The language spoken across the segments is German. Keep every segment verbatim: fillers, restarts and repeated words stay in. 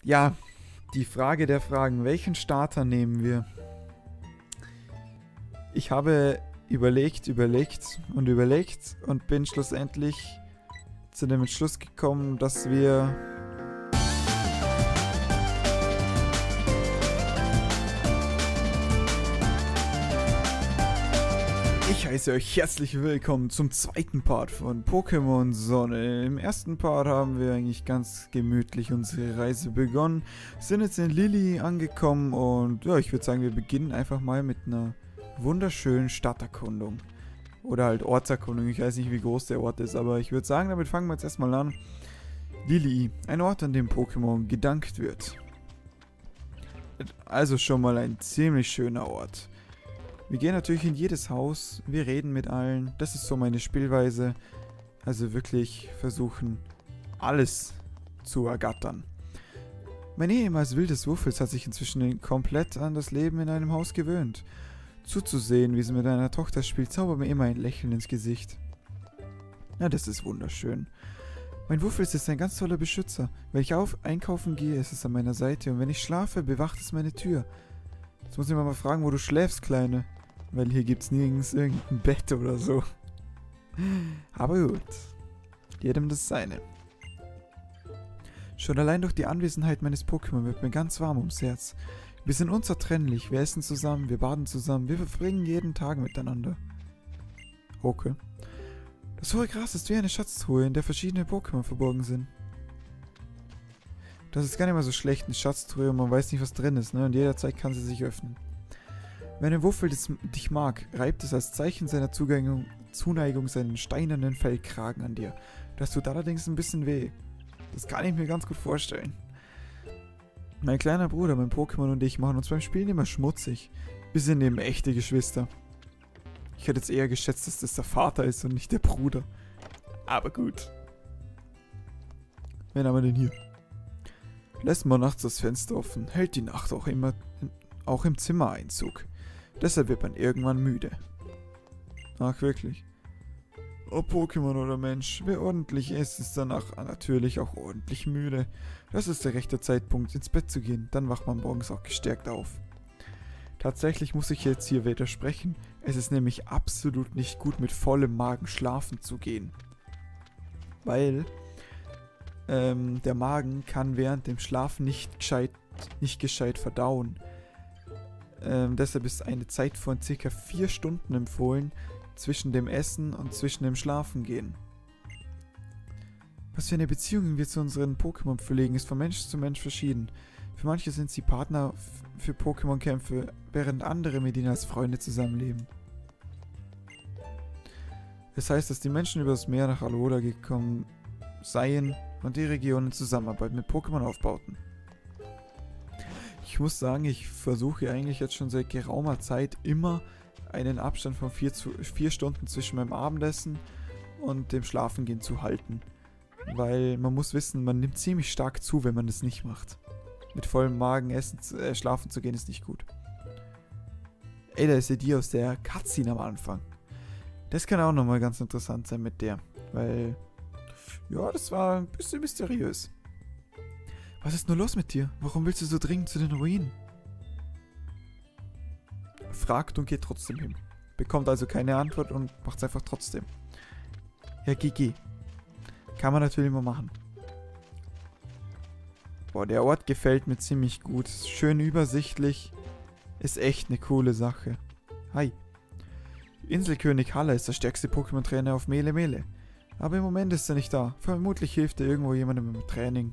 Ja, die Frage der Fragen. Welchen Starter nehmen wir? Ich habe überlegt, überlegt und überlegt und bin schlussendlich zu dem Entschluss gekommen, dass wir... Ich heiße euch herzlich willkommen zum zweiten Part von Pokémon Sonne. Im ersten Part haben wir eigentlich ganz gemütlich unsere Reise begonnen, sind jetzt in Lili angekommen und ja, ich würde sagen, wir beginnen einfach mal mit einer wunderschönen Stadterkundung. Oder halt Ortserkundung, ich weiß nicht, wie groß der Ort ist, aber ich würde sagen, damit fangen wir jetzt erstmal an. Lili, ein Ort, an dem Pokémon gedankt wird. Also schon mal ein ziemlich schöner Ort. Wir gehen natürlich in jedes Haus, wir reden mit allen, das ist so meine Spielweise. Also wirklich versuchen, alles zu ergattern. Mein ehemals wildes Wuffels hat sich inzwischen komplett an das Leben in einem Haus gewöhnt. Zuzusehen, wie sie mit einer Tochter spielt, zaubert mir immer ein Lächeln ins Gesicht. Ja, das ist wunderschön. Mein Wuffels ist ein ganz toller Beschützer. Wenn ich auf einkaufen gehe, ist es an meiner Seite und wenn ich schlafe, bewacht es meine Tür. Jetzt muss ich mal fragen, wo du schläfst, Kleine. Weil hier gibt's nirgends irgendein Bett oder so. Aber gut. Jedem das Seine. Schon allein durch die Anwesenheit meines Pokémon wird mir ganz warm ums Herz. Wir sind unzertrennlich, wir essen zusammen, wir baden zusammen, wir verbringen jeden Tag miteinander. Okay. Das hohe Gras ist wie eine Schatztruhe, in der verschiedene Pokémon verborgen sind. Das ist gar nicht mal so schlecht, eine Schatztruhe und man weiß nicht, was drin ist, ne? Und jederzeit kann sie sich öffnen. Wenn ein Wuffel dich mag, reibt es als Zeichen seiner Zuneigung, Zuneigung seinen steinernen Fellkragen an dir. Das tut allerdings ein bisschen weh. Das kann ich mir ganz gut vorstellen. Mein kleiner Bruder, mein Pokémon und ich machen uns beim Spielen immer schmutzig. Wir sind eben echte Geschwister. Ich hätte jetzt eher geschätzt, dass das der Vater ist und nicht der Bruder. Aber gut. Wen haben wir denn hier? Lässt man nachts das Fenster offen, hält die Nacht auch immer auch im Zimmer Einzug. Deshalb wird man irgendwann müde. Ach, wirklich. Ob Pokémon oder Mensch, wer ordentlich ist, ist danach natürlich auch ordentlich müde. Das ist der rechte Zeitpunkt, ins Bett zu gehen, dann wacht man morgens auch gestärkt auf. Tatsächlich muss ich jetzt hier widersprechen, es ist nämlich absolut nicht gut, mit vollem Magen schlafen zu gehen. Weil ähm, der Magen kann während dem Schlafen nicht gescheit, nicht gescheit verdauen. Ähm, deshalb ist eine Zeit von circa vier Stunden empfohlen, zwischen dem Essen und zwischen dem Schlafengehen. Was für eine Beziehung wir zu unseren Pokémon pflegen, ist von Mensch zu Mensch verschieden. Für manche sind sie Partner für Pokémon-Kämpfe, während andere mit ihnen als Freunde zusammenleben. Das heißt, dass die Menschen über das Meer nach Alola gekommen seien und die Region in Zusammenarbeit mit Pokémon aufbauten. Ich muss sagen, ich versuche eigentlich jetzt schon seit geraumer Zeit immer einen Abstand von vier, zu, vier Stunden zwischen meinem Abendessen und dem Schlafengehen zu halten. Weil man muss wissen, man nimmt ziemlich stark zu, wenn man das nicht macht. Mit vollem Magen essen, äh, schlafen zu gehen ist nicht gut. Ey, da ist ja die aus der Cutscene am Anfang. Das kann auch nochmal ganz interessant sein mit der. Weil, ja, das war ein bisschen mysteriös. Was ist nur los mit dir? Warum willst du so dringend zu den Ruinen? Fragt und geht trotzdem hin. Bekommt also keine Antwort und macht es einfach trotzdem. Ja, G G. Kann man natürlich mal machen. Boah, der Ort gefällt mir ziemlich gut. Schön übersichtlich. Ist echt eine coole Sache. Hi. Inselkönig Haller ist der stärkste Pokémon-Trainer auf Mele Mele. Aber im Moment ist er nicht da. Vermutlich hilft er irgendwo jemandem im Training.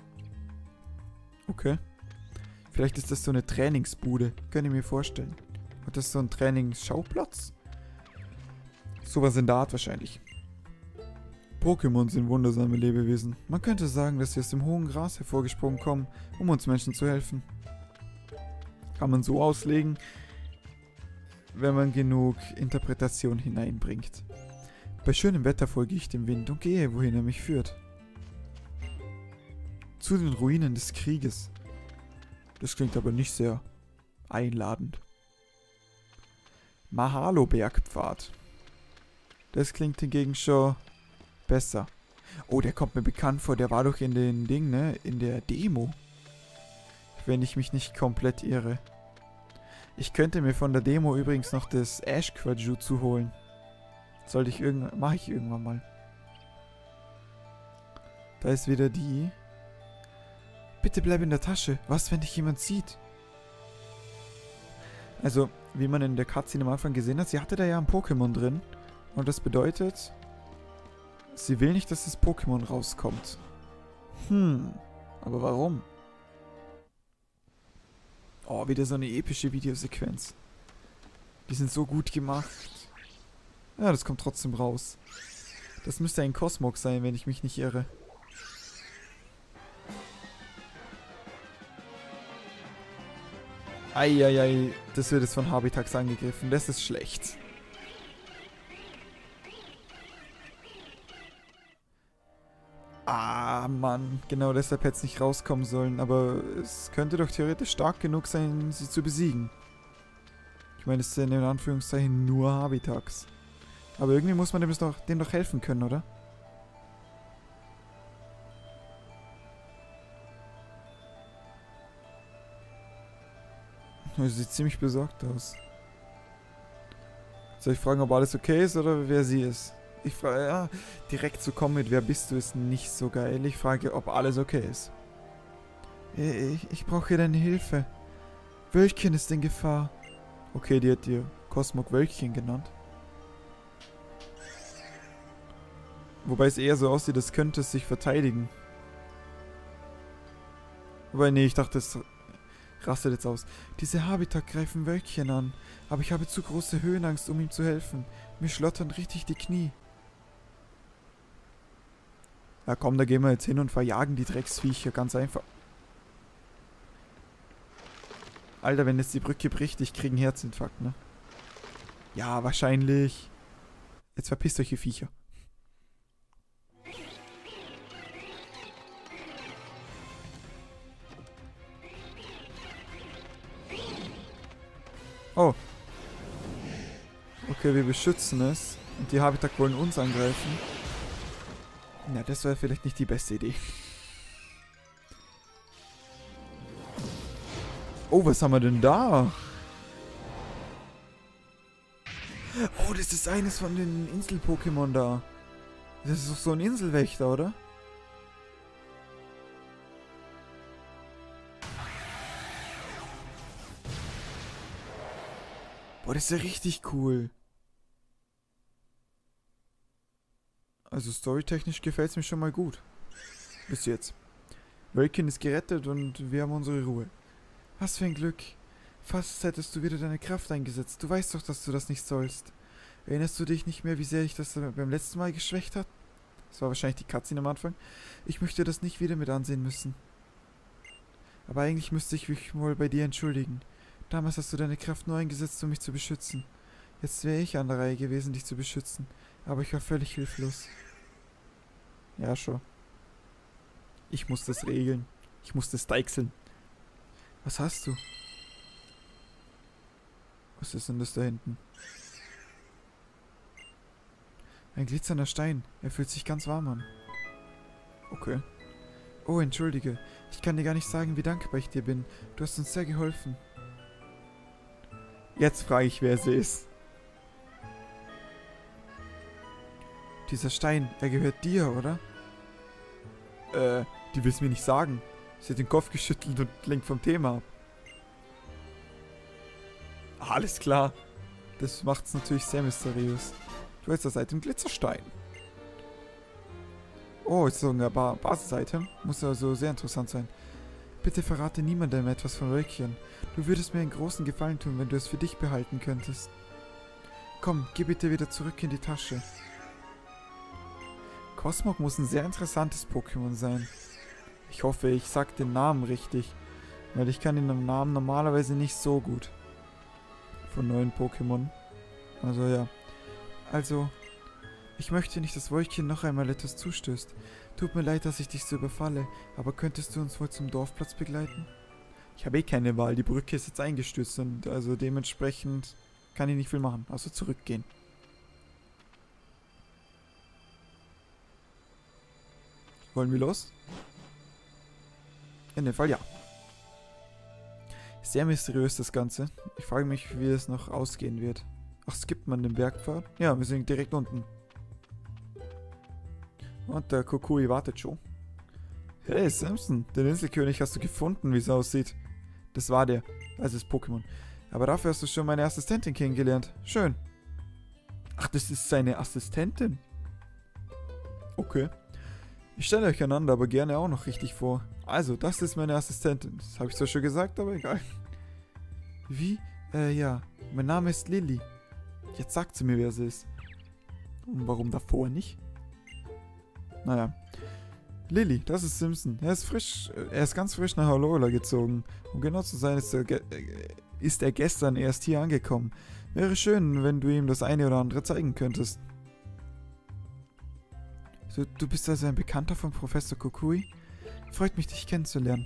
Okay. Vielleicht ist das so eine Trainingsbude. Kann ich mir vorstellen. Hat das so ein Trainingsschauplatz? Sowas in der Art wahrscheinlich. Pokémon sind wundersame Lebewesen. Man könnte sagen, dass sie aus dem hohen Gras hervorgesprungen kommen, um uns Menschen zu helfen. Kann man so auslegen, wenn man genug Interpretation hineinbringt. Bei schönem Wetter folge ich dem Wind und gehe, wohin er mich führt. Zu den Ruinen des Krieges. Das klingt aber nicht sehr einladend. Mahalo-Bergpfad. Das klingt hingegen schon besser. Oh, der kommt mir bekannt vor. Der war doch in den Ding, ne? In der Demo. wenn ich mich nicht komplett irre. Ich könnte mir von der Demo übrigens noch das Ash Quajutsu holen. Sollte ich irgendwann... Mache ich irgendwann mal. Da ist wieder die. Bitte bleib in der Tasche. Was, wenn dich jemand sieht? Also, wie man in der Cutscene am Anfang gesehen hat, sie hatte da ja ein Pokémon drin. Und das bedeutet, sie will nicht, dass das Pokémon rauskommt. Hm, aber warum? Oh, wieder so eine epische Videosequenz. Die sind so gut gemacht. Ja, das kommt trotzdem raus. Das müsste ein Cosmog sein, wenn ich mich nicht irre. Eieiei, das wird jetzt von Habitax angegriffen. Das ist schlecht. Ah, Mann. Genau deshalb hätte es nicht rauskommen sollen. Aber es könnte doch theoretisch stark genug sein, sie zu besiegen. Ich meine, es sind in Anführungszeichen nur Habitax. Aber irgendwie muss man dem doch, dem doch helfen können, oder? Sie sieht ziemlich besorgt aus. Soll ich fragen, ob alles okay ist oder wer sie ist? Ich frage, ja, direkt zu kommen mit wer bist du ist nicht so geil. Ich frage, ob alles okay ist. Ich, ich brauche hier deine Hilfe. Wölkchen ist in Gefahr. Okay, die hat dir Cosmog Wölkchen genannt. Wobei es eher so aussieht, als könnte es sich verteidigen. Wobei, nee, ich dachte, es rastet jetzt aus. Diese Habitat greifen Wölkchen an, aber ich habe zu große Höhenangst, um ihm zu helfen. Mir schlottern richtig die Knie. Ja komm, da gehen wir jetzt hin und verjagen die Drecksviecher, ganz einfach. Alter, wenn jetzt die Brücke bricht, ich krieg einen Herzinfarkt, ne? Ja, wahrscheinlich. Jetzt verpisst euch, ihr Viecher. Oh. Okay, wir beschützen es. Und die Habitat wollen uns angreifen. Na, das wäre vielleicht nicht die beste Idee. Oh, was haben wir denn da? Oh, das ist eines von den Insel-Pokémon da. Das ist doch so ein Inselwächter, oder? Boah, das ist ja richtig cool. Also storytechnisch gefällt es mir schon mal gut. Bis jetzt. Wölkchen ist gerettet und wir haben unsere Ruhe. Was für ein Glück. Fast hättest du wieder deine Kraft eingesetzt. Du weißt doch, dass du das nicht sollst. Erinnerst du dich nicht mehr, wie sehr ich das beim letzten Mal geschwächt hat? Das war wahrscheinlich die Cutscene am Anfang. Ich möchte das nicht wieder mit ansehen müssen. Aber eigentlich müsste ich mich wohl bei dir entschuldigen. Damals hast du deine Kraft nur eingesetzt, um mich zu beschützen. Jetzt wäre ich an der Reihe gewesen, dich zu beschützen. Aber ich war völlig hilflos. Ja, schon. Ich muss das regeln. Ich muss das deichseln. Was hast du? Was ist denn das da hinten? Ein glitzernder Stein. Er fühlt sich ganz warm an. Okay. Oh, entschuldige. Ich kann dir gar nicht sagen, wie dankbar ich dir bin. Du hast uns sehr geholfen. Jetzt frage ich, wer sie ist. Dieser Stein, er gehört dir, oder? Äh, die will es mir nicht sagen. Sie hat den Kopf geschüttelt und lenkt vom Thema ab. Alles klar. Das macht es natürlich sehr mysteriös. Du hältst das Item Glitzerstein. Oh, ist so ein ba Basis-Item. Muss also sehr interessant sein. Bitte verrate niemandem etwas von Wölkchen. Du würdest mir einen großen Gefallen tun, wenn du es für dich behalten könntest. Komm, geh bitte wieder zurück in die Tasche. Cosmog muss ein sehr interessantes Pokémon sein. Ich hoffe, ich sag den Namen richtig. Weil ich kann den Namen normalerweise nicht so gut. Von neuen Pokémon. Also ja. Also, ich möchte nicht, dass Wölkchen noch einmal etwas zustößt. Tut mir leid, dass ich dich so überfalle, aber könntest du uns wohl zum Dorfplatz begleiten? Ich habe eh keine Wahl, die Brücke ist jetzt eingestürzt und also dementsprechend kann ich nicht viel machen, außer zurückgehen. Wollen wir los? In dem Fall ja. Sehr mysteriös das Ganze. Ich frage mich, wie es noch ausgehen wird. Ach, skippt man den Bergpfad? Ja, wir sind direkt unten. Und der Kukui wartet schon. Hey Samson, den Inselkönig hast du gefunden, wie es aussieht. Das war der, also das Pokémon. Aber dafür hast du schon meine Assistentin kennengelernt. Schön. Ach, das ist seine Assistentin. Okay. Ich stelle euch einander aber gerne auch noch richtig vor. Also, das ist meine Assistentin. Das habe ich zwar schon gesagt, aber egal. Wie? Äh, ja. Mein Name ist Lilly. Jetzt sagt sie mir, wer sie ist. Und warum davor nicht? Naja. Lilly, das ist Simpson. Er ist frisch, er ist ganz frisch nach Alola gezogen. Um genau zu sein, ist er, ist er gestern erst hier angekommen. Wäre schön, wenn du ihm das eine oder andere zeigen könntest. Du, du bist also ein Bekannter von Professor Kukui? Freut mich, dich kennenzulernen.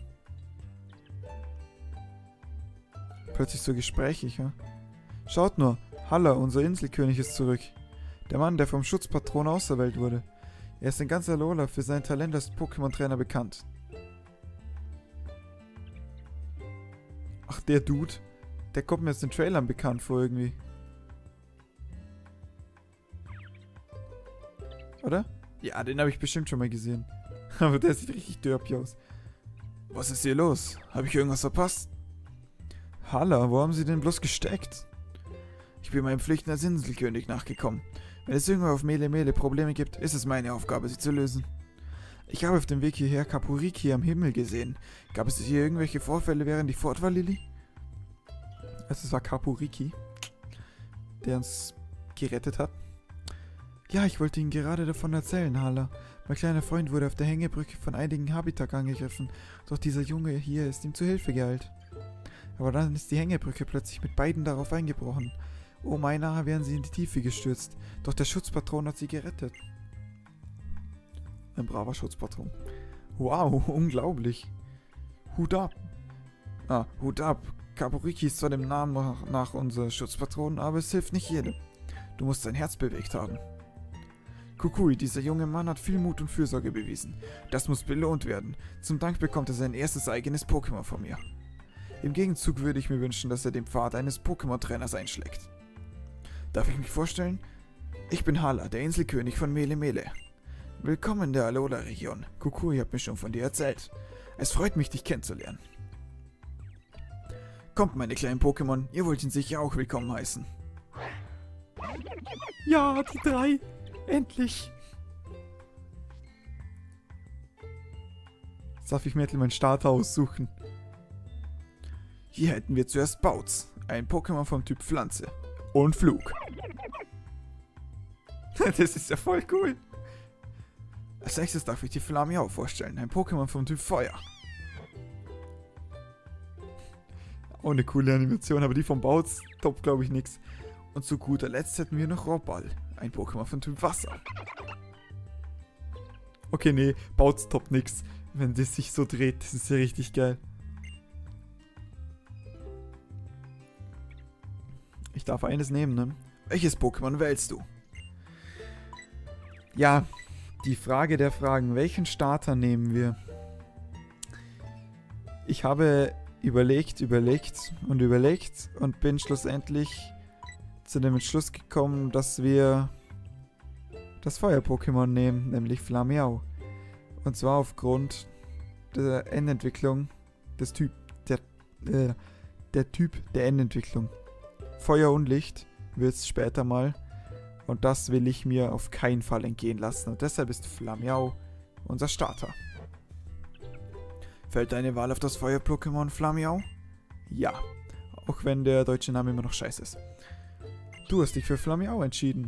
Plötzlich so gesprächig, ja? Schaut nur, Halla, unser Inselkönig ist zurück. Der Mann, der vom Schutzpatron auserwählt wurde. Er ist in ganz Alola für sein Talent als Pokémon-Trainer bekannt. Ach, der Dude. Der kommt mir aus den Trailern bekannt vor irgendwie. Oder? Ja, den habe ich bestimmt schon mal gesehen. Aber der sieht richtig derpy aus. Was ist hier los? Habe ich irgendwas verpasst? Halla, wo haben Sie denn bloß gesteckt? Ich bin meinen Pflichten als Inselkönig nachgekommen. Wenn es irgendwo auf Mele Mele Probleme gibt, ist es meine Aufgabe, sie zu lösen. Ich habe auf dem Weg hierher Kapuriki am Himmel gesehen. Gab es hier irgendwelche Vorfälle, während ich fort war, Lilly? Also es war Kapuriki, der uns gerettet hat. Ja, ich wollte Ihnen gerade davon erzählen, Halla. Mein kleiner Freund wurde auf der Hängebrücke von einigen Habitak angegriffen, doch dieser Junge hier ist ihm zu Hilfe geeilt. Aber dann ist die Hängebrücke plötzlich mit beiden darauf eingebrochen. Oh, beinahe wären sie in die Tiefe gestürzt, doch der Schutzpatron hat sie gerettet. Ein braver Schutzpatron. Wow, unglaublich. Hut ab. Ah, Hut ab. Kapuriki ist zwar dem Namen nach, nach unser Schutzpatron, aber es hilft nicht jedem. Du musst sein Herz bewegt haben. Kukui, dieser junge Mann hat viel Mut und Fürsorge bewiesen. Das muss belohnt werden. Zum Dank bekommt er sein erstes eigenes Pokémon von mir. Im Gegenzug würde ich mir wünschen, dass er den Pfad eines Pokémon-Trainers einschlägt. Darf ich mich vorstellen? Ich bin Halla, der Inselkönig von Mele Mele. Willkommen in der Alola-Region. Kukui hat mir schon von dir erzählt. Es freut mich, dich kennenzulernen. Kommt, meine kleinen Pokémon, ihr wollt ihn sicher auch willkommen heißen. Ja, die drei. Endlich. Jetzt darf ich mir endlich meinen Starter aussuchen. Hier hätten wir zuerst Bautz, ein Pokémon vom Typ Pflanze. Und Flug. Das ist ja voll cool. Als nächstes darf ich die Flamiau vorstellen, ein Pokémon vom Typ Feuer. Auch eine coole Animation, aber die vom Bautz top, glaube ich, nix. Und zu guter Letzt hätten wir noch Robball, ein Pokémon vom Typ Wasser. Okay, nee, Bautz top nix. Wenn das sich so dreht, das ist ja richtig geil. Ich darf eines nehmen, ne? Welches Pokémon wählst du? Ja, die Frage der Fragen. Welchen Starter nehmen wir? Ich habe überlegt, überlegt und überlegt und bin schlussendlich zu dem Entschluss gekommen, dass wir das Feuer-Pokémon nehmen, nämlich Flamiau. Und zwar aufgrund der Endentwicklung des Typ, der, äh, der Typ der Endentwicklung. Feuer und Licht wird es später mal. Und das will ich mir auf keinen Fall entgehen lassen. Und deshalb ist Flamiau unser Starter. Fällt deine Wahl auf das Feuer-Pokémon Flamiau? Ja. Auch wenn der deutsche Name immer noch scheiße ist. Du hast dich für Flamiau entschieden.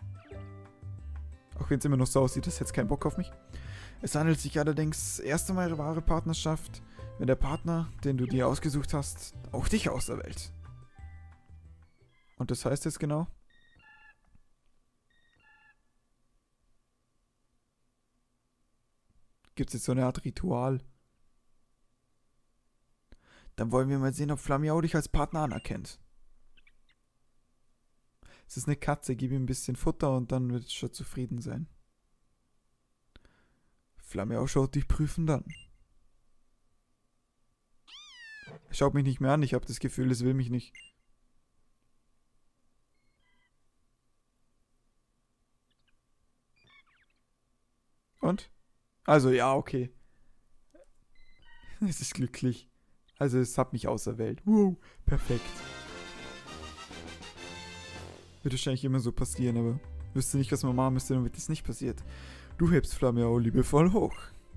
Auch wenn es immer noch so aussieht, hast du jetzt keinen Bock auf mich. Es handelt sich allerdings erst um eine wahre Partnerschaft, wenn der Partner, den du dir ausgesucht hast, auch dich auserwählt. Und das heißt jetzt genau? Gibt es jetzt so eine Art Ritual? Dann wollen wir mal sehen, ob Flamiau dich als Partner anerkennt. Es ist eine Katze, gib ihm ein bisschen Futter und dann wird es schon zufrieden sein. Flamiau schaut dich prüfend an. Er Schaut mich nicht mehr an, ich habe das Gefühl, es will mich nicht. Und? Also, ja, okay. Es ist glücklich. Also, es hat mich auserwählt. Wow, perfekt. Wird wahrscheinlich immer so passieren, aber wüsste nicht, was man machen müsste, damit das nicht passiert. Du hebst Flammiau liebevoll hoch.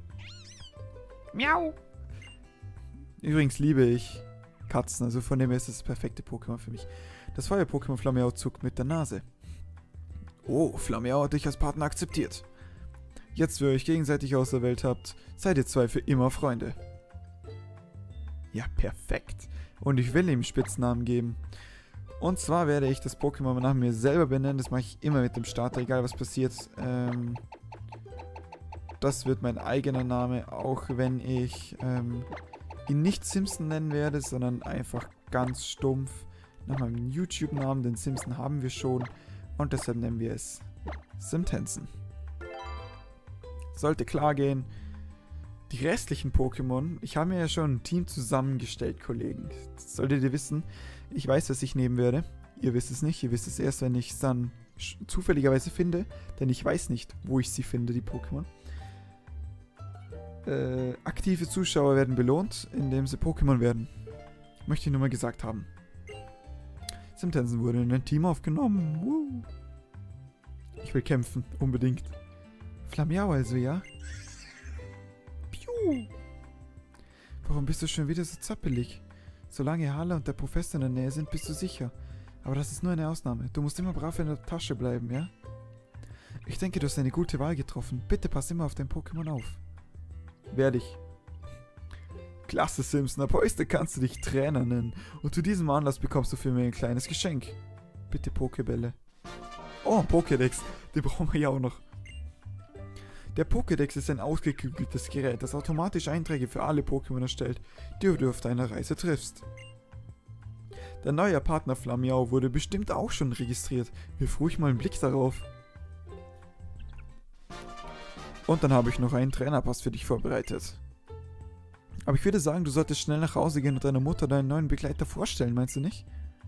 Miau. Übrigens liebe ich Katzen, also von dem her ist das, das perfekte Pokémon für mich. Das Feuer-Pokémon Flammiau zuckt mit der Nase. Oh, Flammiau hat dich als Partner akzeptiert. Jetzt, wo ihr euch gegenseitig auserwählt habt, seid ihr zwei für immer Freunde. Ja, perfekt. Und ich will ihm Spitznamen geben. Und zwar werde ich das Pokémon nach mir selber benennen. Das mache ich immer mit dem Starter, egal was passiert. Ähm, das wird mein eigener Name, auch wenn ich ähm, ihn nicht Simpson nennen werde, sondern einfach ganz stumpf nach meinem YouTube-Namen. Den Simpson haben wir schon und deshalb nennen wir es Simtensen. Sollte klar gehen. Die restlichen Pokémon, ich habe mir ja schon ein Team zusammengestellt, Kollegen. Das solltet ihr wissen. Ich weiß, was ich nehmen werde. Ihr wisst es nicht. Ihr wisst es erst, wenn ich es dann zufälligerweise finde. Denn ich weiß nicht, wo ich sie finde, die Pokémon. Äh, aktive Zuschauer werden belohnt, indem sie Pokémon werden. Möchte ich nur mal gesagt haben. Simtensen wurde in ein Team aufgenommen. Woo. Ich will kämpfen, unbedingt. Flammiau also, ja? Piu! Warum bist du schon wieder so zappelig? Solange Harla und der Professor in der Nähe sind, bist du sicher. Aber das ist nur eine Ausnahme. Du musst immer brav in der Tasche bleiben, ja? Ich denke, du hast eine gute Wahl getroffen. Bitte pass immer auf dein Pokémon auf. Werde ich. Klasse, Simpson. Ab heute kannst du dich Trainer nennen. Und zu diesem Anlass bekommst du für mich ein kleines Geschenk. Bitte Pokébälle. Oh, ein Pokédex. Den brauchen wir ja auch noch. Der Pokédex ist ein ausgeklügeltes Gerät, das automatisch Einträge für alle Pokémon erstellt, die du auf deiner Reise triffst. Der neue Partner Flammiau wurde bestimmt auch schon registriert. Wirf ruhig mal einen Blick darauf. Und dann habe ich noch einen Trainerpass für dich vorbereitet. Aber ich würde sagen, du solltest schnell nach Hause gehen und deiner Mutter deinen neuen Begleiter vorstellen, meinst du nicht?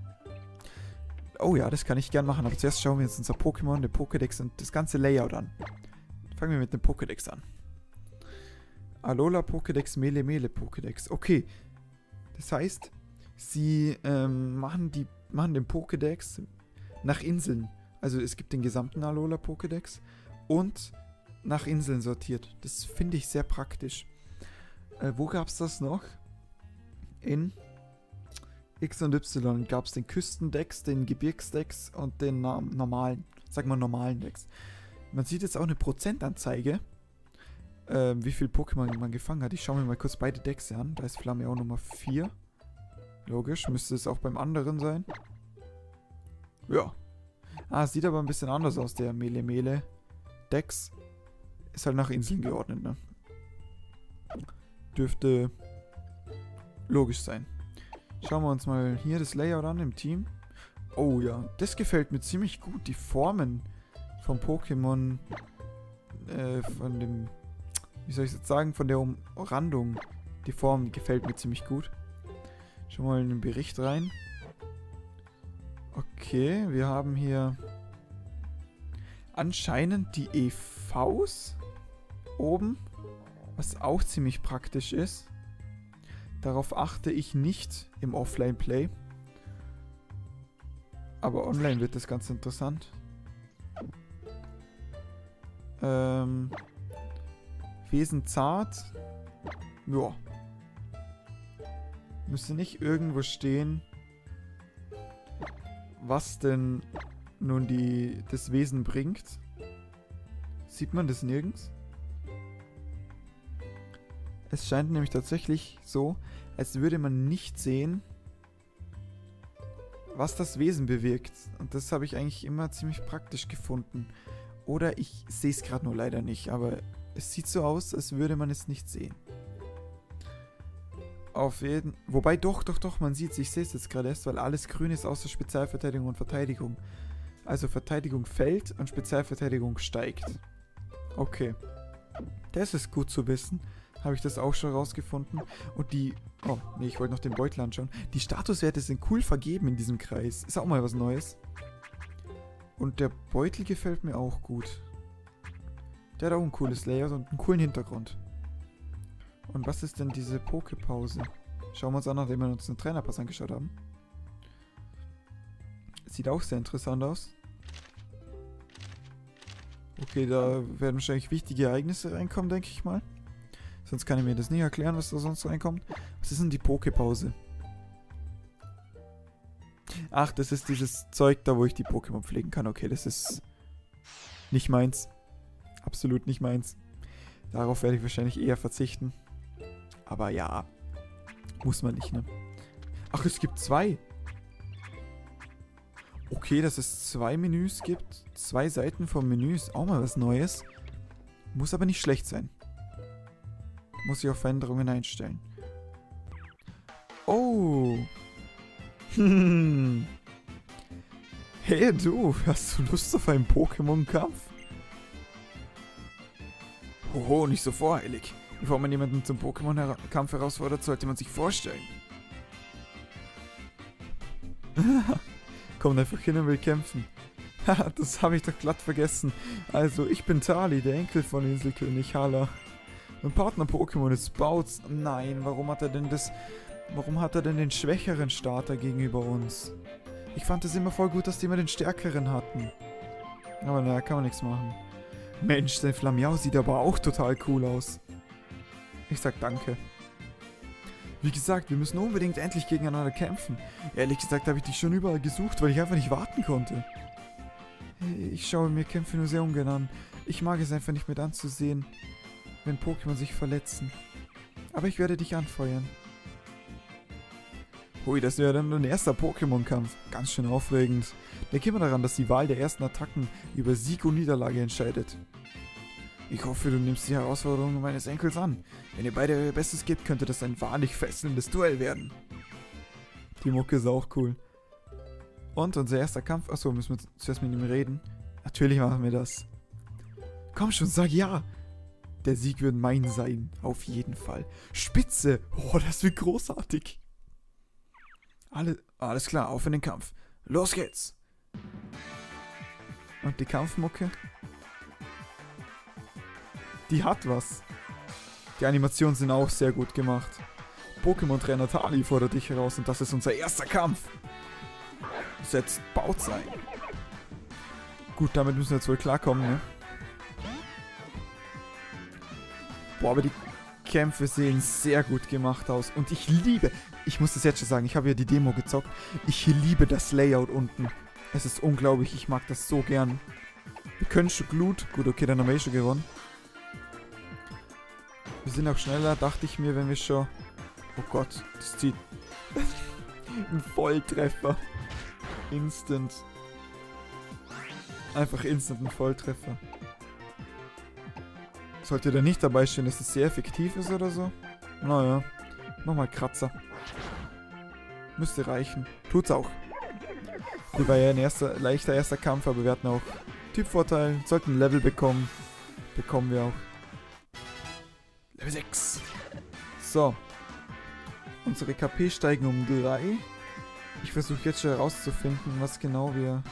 Oh ja, das kann ich gern machen, aber zuerst schauen wir uns unser Pokémon, den Pokédex und das ganze Layout an. Fangen wir mit dem Pokédex an. Alola Pokédex, Mele Mele Pokédex. Okay, das heißt, sie ähm, machen, die, machen den Pokédex nach Inseln. Also es gibt den gesamten Alola Pokédex und nach Inseln sortiert. Das finde ich sehr praktisch. Äh, wo gab es das noch? In X und Y gab es den Küstendex, den Gebirgsdex und den normalen, sag mal normalen Dex. Man sieht jetzt auch eine Prozentanzeige, äh, wie viel Pokémon man gefangen hat. Ich schaue mir mal kurz beide Decks an. Da ist Flammiau Nummer vier. Logisch, müsste es auch beim anderen sein. Ja. Ah, sieht aber ein bisschen anders aus, der Mele Mele Dex. Ist halt nach Inseln geordnet, ne? Dürfte logisch sein. Schauen wir uns mal hier das Layout an im Team. Oh ja, das gefällt mir ziemlich gut. Die Formen vom Pokémon, äh, von dem, wie soll ich jetzt sagen, von der Umrandung. Die Form gefällt mir ziemlich gut. Schauen wir mal in den Bericht rein. Okay, wir haben hier anscheinend die E Vs oben, was auch ziemlich praktisch ist. Darauf achte ich nicht im Offline-Play. Aber online wird das ganz interessant. Ähm, Wesen zart. Ja. Müsste nicht irgendwo stehen, was denn nun die, das Wesen bringt. Sieht man das nirgends? Es scheint nämlich tatsächlich so, als würde man nicht sehen, was das Wesen bewirkt. Und das habe ich eigentlich immer ziemlich praktisch gefunden. Oder ich sehe es gerade nur leider nicht, aber es sieht so aus, als würde man es nicht sehen. Auf jeden... Wobei, doch, doch, doch, man sieht es. Ich sehe es jetzt gerade erst, weil alles grün ist, außer Spezialverteidigung und Verteidigung. Also Verteidigung fällt und Spezialverteidigung steigt. Okay. Das ist gut zu wissen. habe ich das auch schon rausgefunden. Und die... Oh, nee, ich wollte noch den Beutel anschauen. Die Statuswerte sind cool vergeben in diesem Kreis. Ist auch mal was Neues. Und der Beutel gefällt mir auch gut. Der hat auch ein cooles Layout und einen coolen Hintergrund. Und was ist denn diese Pokepause? Schauen wir uns an, nachdem wir uns den Trainerpass angeschaut haben. Sieht auch sehr interessant aus. Okay, da werden wahrscheinlich wichtige Ereignisse reinkommen, denke ich mal. Sonst kann ich mir das nicht erklären, was da sonst reinkommt. Was ist denn die Pokepause? Ach, das ist dieses Zeug da, wo ich die Pokémon pflegen kann. Okay, das ist nicht meins. Absolut nicht meins. Darauf werde ich wahrscheinlich eher verzichten. Aber ja, muss man nicht, ne? Ach, es gibt zwei. Okay, dass es zwei Menüs gibt. Zwei Seiten vom Menü ist auch mal was Neues. Muss aber nicht schlecht sein. Muss ich auf Veränderungen einstellen. Oh. Hm. Hey du, hast du Lust auf einen Pokémon-Kampf? Hoho, nicht so voreilig. Bevor man jemanden zum Pokémon-Kampf herausfordert, sollte man sich vorstellen. Kommt einfach hin und will kämpfen. Haha, das habe ich doch glatt vergessen. Also, ich bin Tali, der Enkel von Inselkönig Hala. Mein Partner-Pokémon ist Bouts. Nein, warum hat er denn das... Warum hat er denn den schwächeren Starter gegenüber uns? Ich fand es immer voll gut, dass die immer den stärkeren hatten. Aber naja, kann man nichts machen. Mensch, der Flammiau sieht aber auch total cool aus. Ich sag danke. Wie gesagt, wir müssen unbedingt endlich gegeneinander kämpfen. Ehrlich gesagt habe ich dich schon überall gesucht, weil ich einfach nicht warten konnte. Ich schaue mir Kämpfe nur sehr ungern an. Ich mag es einfach nicht mit anzusehen, wenn Pokémon sich verletzen. Aber ich werde dich anfeuern. Hui, das wäre dann ein erster Pokémon-Kampf. Ganz schön aufregend. Denk immer daran, dass die Wahl der ersten Attacken über Sieg und Niederlage entscheidet. Ich hoffe, du nimmst die Herausforderung meines Enkels an. Wenn ihr beide euer Bestes gebt, könnte das ein wahrlich fesselndes Duell werden. Die Mucke ist auch cool. Und unser erster Kampf... Achso, müssen wir zuerst mit ihm reden. Natürlich machen wir das. Komm schon, sag ja. Der Sieg wird mein sein. Auf jeden Fall. Spitze. Oh, das wird großartig. Alle, alles klar, auf in den Kampf. Los geht's. Und die Kampfmucke? Die hat was. Die Animationen sind auch sehr gut gemacht. Pokémon-Trainer Tali fordert dich heraus und das ist unser erster Kampf. Setzt Bouts ein. Gut, damit müssen wir jetzt wohl klarkommen, ne? Boah, aber die Kämpfe sehen sehr gut gemacht aus. Und ich liebe, ich muss das jetzt schon sagen, ich habe ja die Demo gezockt. Ich liebe das Layout unten. Es ist unglaublich, ich mag das so gern. Wir können schon Glut. Gut, okay, dann haben wir eh schon gewonnen. Wir sind auch schneller, dachte ich mir, wenn wir schon... Oh Gott, das zieht... Ein Volltreffer. Instant. Einfach instant ein Volltreffer. Sollte da nicht dabei stehen, dass es sehr effektiv ist oder so? Naja. Nochmal Kratzer. Müsste reichen. Tut's auch. Hier war ja ein erster, leichter erster Kampf, aber wir hatten auch Typvorteil. Sollten ein Level bekommen. Bekommen wir auch. Level sechs. So. Unsere K P steigen um drei. Ich versuche jetzt schon herauszufinden, was genau wir...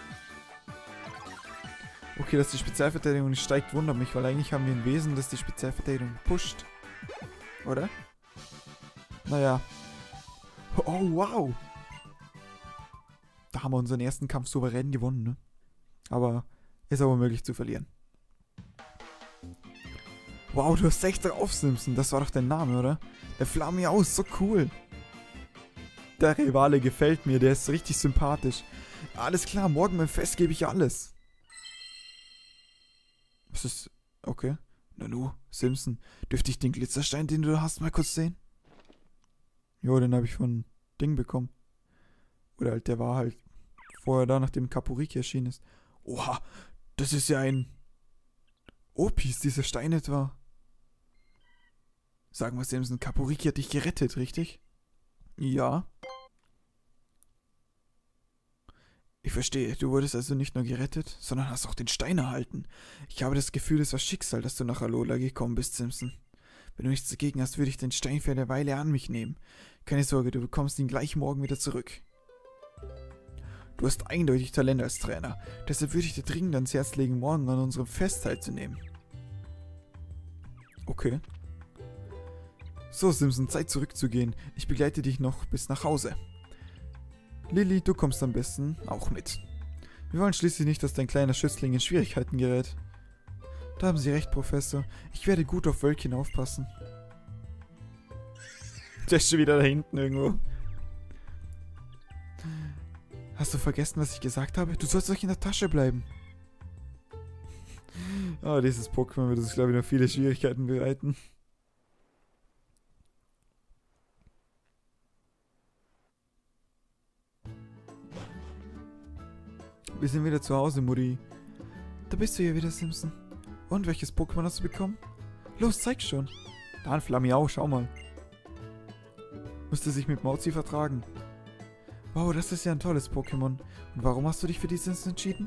Okay, dass die Spezialverteidigung nicht steigt, wundert mich, weil eigentlich haben wir ein Wesen, das die Spezialverteidigung pusht. Oder? Naja. Oh, wow. Da haben wir unseren ersten Kampf souverän gewonnen, ne? Aber ist aber möglich zu verlieren. Wow, du hast echt drauf, Simpson. Das war doch dein Name, oder? Der Flammiau ist so cool. Der Rivale gefällt mir, der ist richtig sympathisch. Alles klar, morgen beim Fest gebe ich alles. Was ist... Okay. Nanu, Simpson, dürfte ich den Glitzerstein, den du hast, mal kurz sehen? Jo, den habe ich von Ding bekommen. Oder halt, der war halt vorher da, nachdem Kapuriki erschienen ist. Oha, das ist ja ein... Opis, dieser Stein etwa. Sagen wir, Simpson, Kapuriki hat dich gerettet, richtig? Ja. Ich verstehe, du wurdest also nicht nur gerettet, sondern hast auch den Stein erhalten. Ich habe das Gefühl, es war Schicksal, dass du nach Alola gekommen bist, Simpson. Wenn du nichts dagegen hast, würde ich den Stein für eine Weile an mich nehmen. Keine Sorge, du bekommst ihn gleich morgen wieder zurück. Du hast eindeutig Talent als Trainer. Deshalb würde ich dir dringend ans Herz legen, morgen an unserem Fest teilzunehmen. Okay. So, Simpson, Zeit zurückzugehen. Ich begleite dich noch bis nach Hause. Lilly, du kommst am besten auch mit. Wir wollen schließlich nicht, dass dein kleiner Schützling in Schwierigkeiten gerät. Da haben Sie recht, Professor. Ich werde gut auf Wölkchen aufpassen. Der ist schon wieder da hinten irgendwo. Hast du vergessen, was ich gesagt habe? Du sollst euch in der Tasche bleiben. Oh, dieses Pokémon wird uns, glaube ich, noch viele Schwierigkeiten bereiten. Wir sind wieder zu Hause, Mutti. Da bist du ja wieder, Simpson. Und welches Pokémon hast du bekommen? Los, zeig schon. Da ein Flamiau, schau mal. Müsste sich mit Mauzi vertragen. Wow, das ist ja ein tolles Pokémon. Und warum hast du dich für dieses entschieden?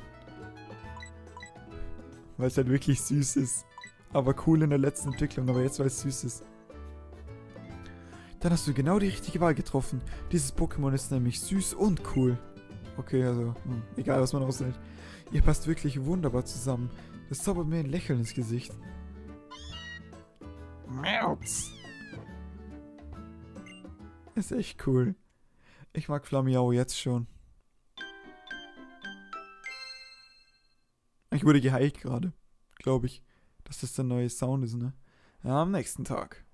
Weil es halt wirklich süß ist. Aber cool in der letzten Entwicklung, aber jetzt, weil es süß ist. Dann hast du genau die richtige Wahl getroffen. Dieses Pokémon ist nämlich süß und cool. Okay, also, hm, egal was man aussieht. Ihr passt wirklich wunderbar zusammen. Das zaubert mir ein Lächeln ins Gesicht. Merz. Ist echt cool. Ich mag Flamiau jetzt schon. Ich wurde geheilt gerade. Glaube ich. Dass das der neue Sound ist, ne? Ja, am nächsten Tag.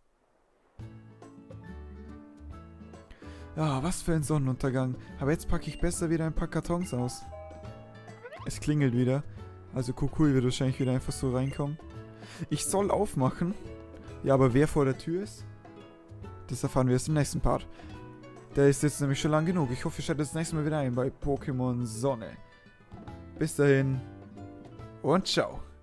Ja, was für ein Sonnenuntergang. Aber jetzt packe ich besser wieder ein paar Kartons aus. Es klingelt wieder. Also Kukui wird wahrscheinlich wieder einfach so reinkommen. Ich soll aufmachen. Ja, aber wer vor der Tür ist? Das erfahren wir erst im nächsten Part. Der ist jetzt nämlich schon lang genug. Ich hoffe, ihr schaltet das nächste Mal wieder ein bei Pokémon Sonne. Bis dahin. Und ciao.